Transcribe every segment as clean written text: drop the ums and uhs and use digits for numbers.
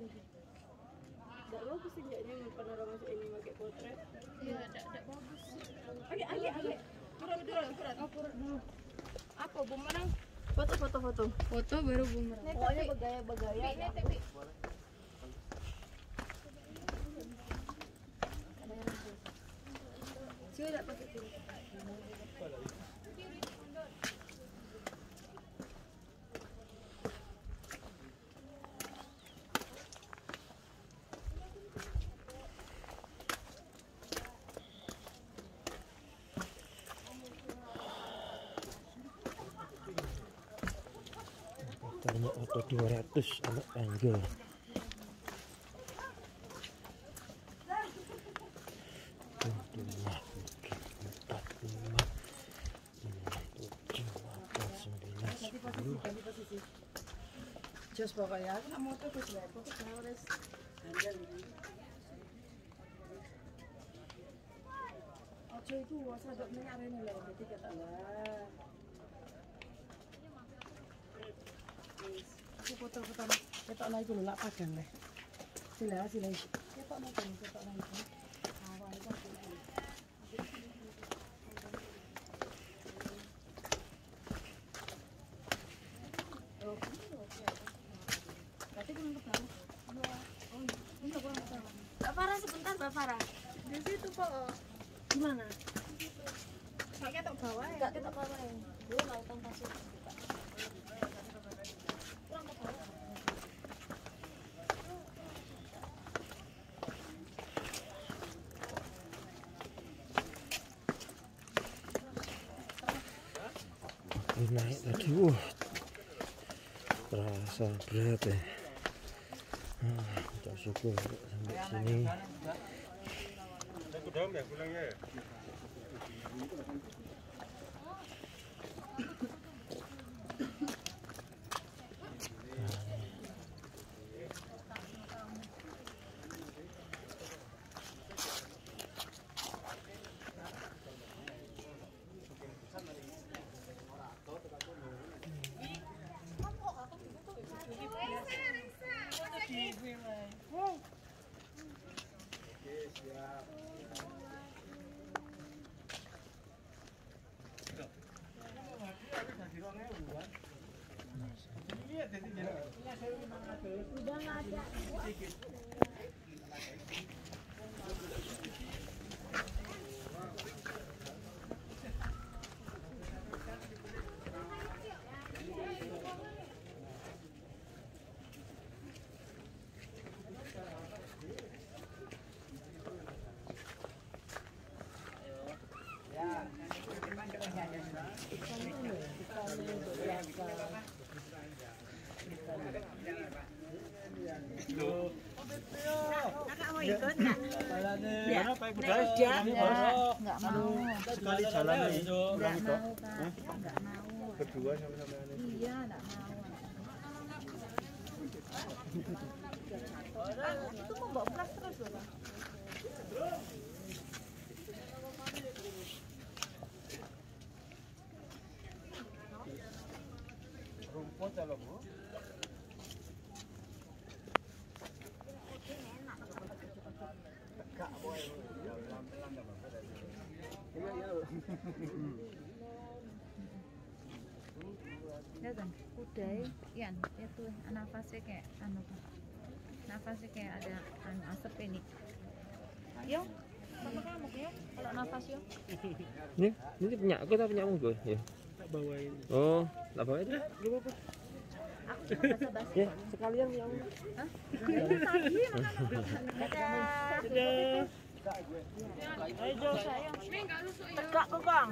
Tidak bagus sih jadinya penerangan ini pakai potret. Iya, tidak bagus. Agak. Kurang dulu. Apa bumerang? Foto. Foto baru bumerang. Pokoknya bergaya. Ini tapi Sudah pakai ini. Tanya apa 200 anak panggil. Jos pokoknya aku nak motor terus ya, aku harus handal ini. Ojo itu sadok minyak rene lho, dadi kata lah. Aku foto ketokno iku lho lak padang leh. Sila. Ketokno itu. Awal itu aku. Mbak Farah sebentar, Mbak Farah. di situ kok. Gimana? Pakai tok bawah ya. Enggak ketok bawah ya. Dulu lautan pasir. Kurang ke bawah. Ini naik tadi, terasa berat ya. Kita syukur sampai sini. Aku dalam ya pulangnya. Udah nggak ada. Kakak mau ikut nggak? Nggak mau. Sekali jalan itu. Nggak mau Kak, nggak mau. Berdua sama-sama. Iya, nggak mau. Itu mau bawa beras terus loh Pak. Rumput kalau Bu. Tegak boy. Pelan-pelan enggak apa-apa. Iya. Lihat kudai, Ian, itu nafasnya kayak anu tuh. Nafasnya kayak ada anu asap ini. Yo, sama kamu ya. Kalau nafas yo. Ini punya aku tak punya gue ya. Tak bawain. Oh, tak bawa itu. Enggak apa-apa. Aku cuma basa-basi. Ya, sekalian yang. Hah? Ini tadi makanya. Dadah. Ayo, Sayang. Ini enggak rusuk ya. Tegak kok Bang.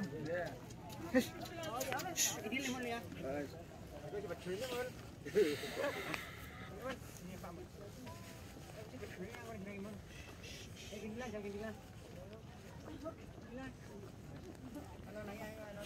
ini lemon ya. Aku coba dulunya, Mon. Ini Pak. Coba dulunya Mon, gini Mon. Gini lah, jangan gini lah. Gini lah. Ano naik ano.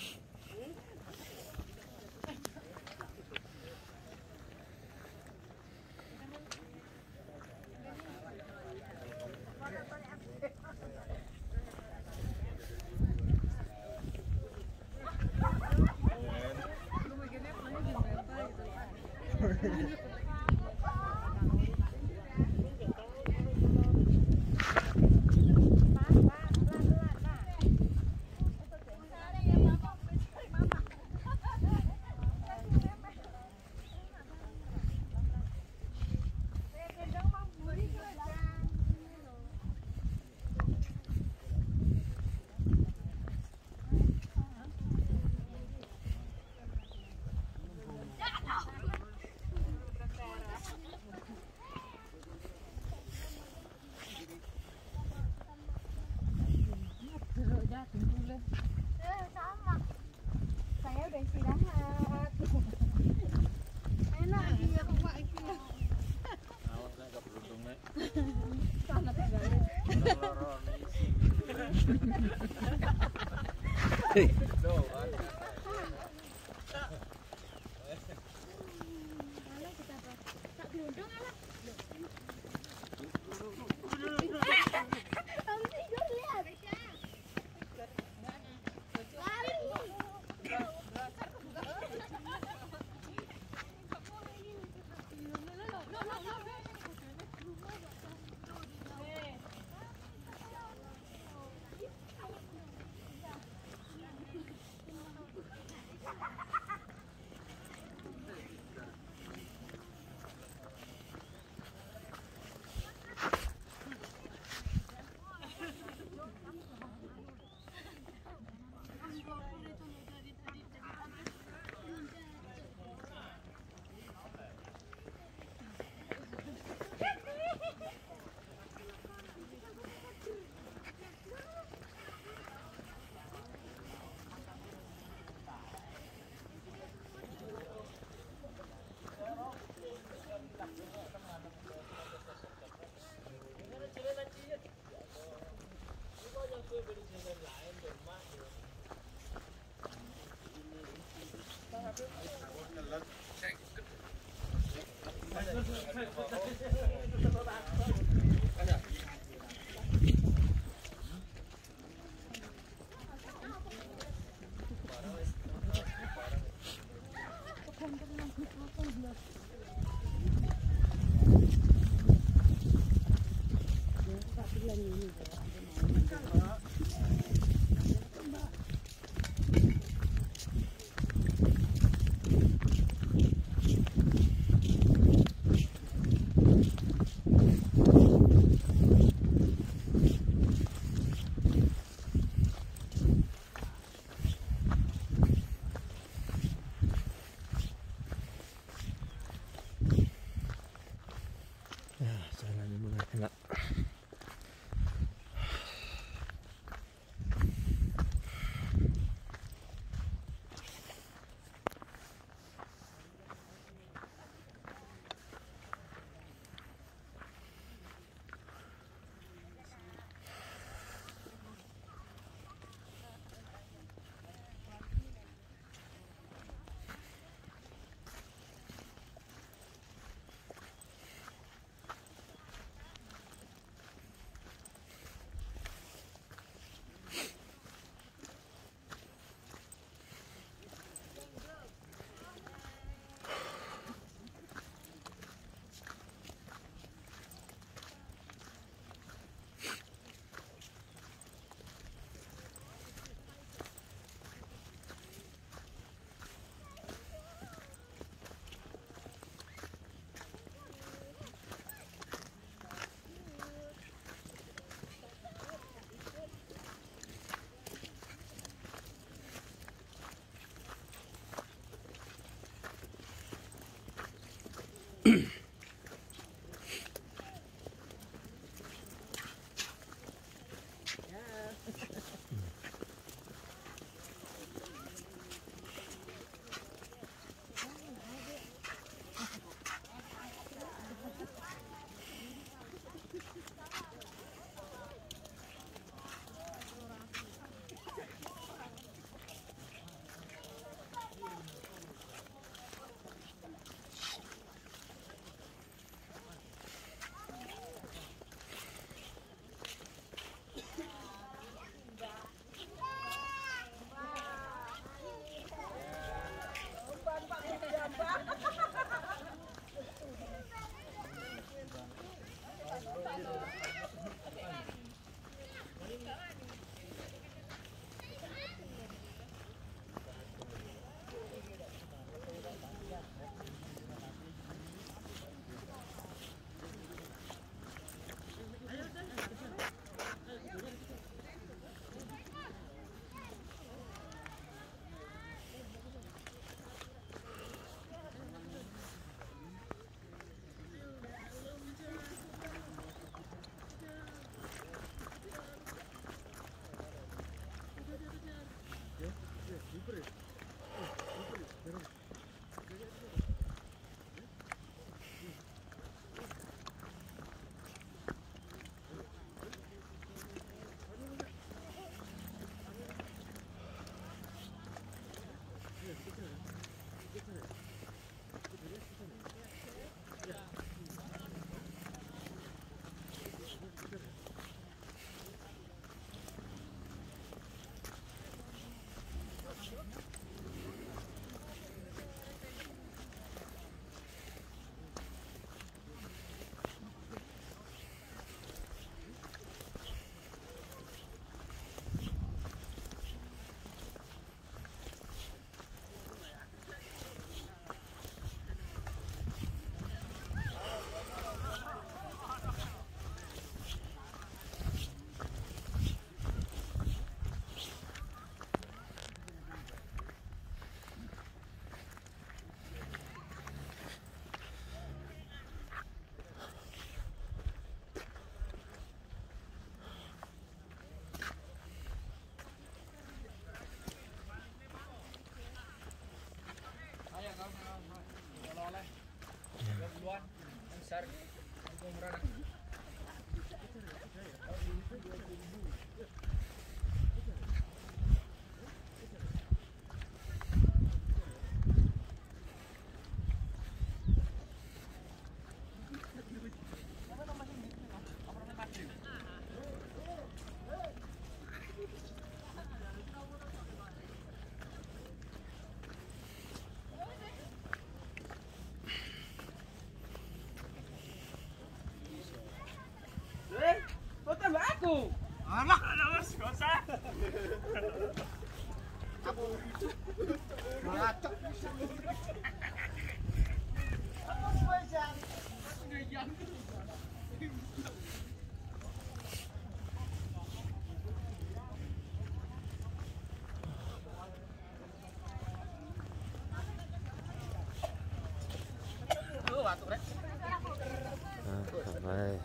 kawan. Besar. Itu murah. Alah, Mas, gak usah. Aku ngacak. Nah, sampai.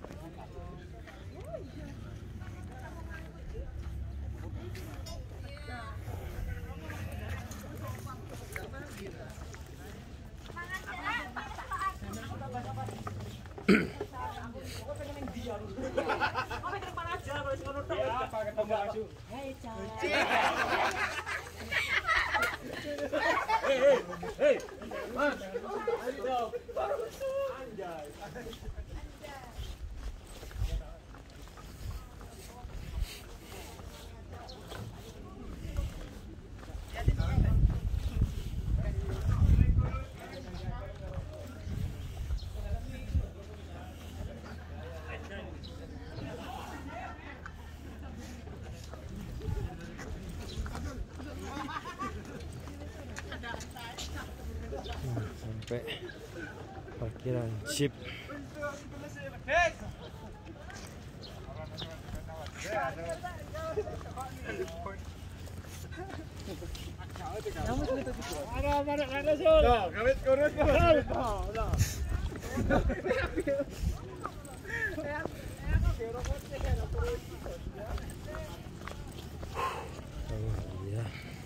Sampai parkiran jeep. Oh iya.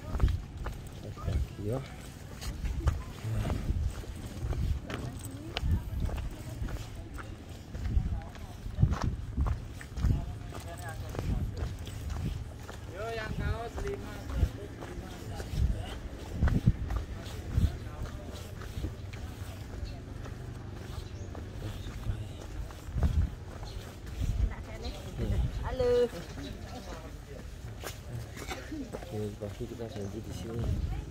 Yo. Yang kaos 5. Halo. Oke, pasti kita janji di sini.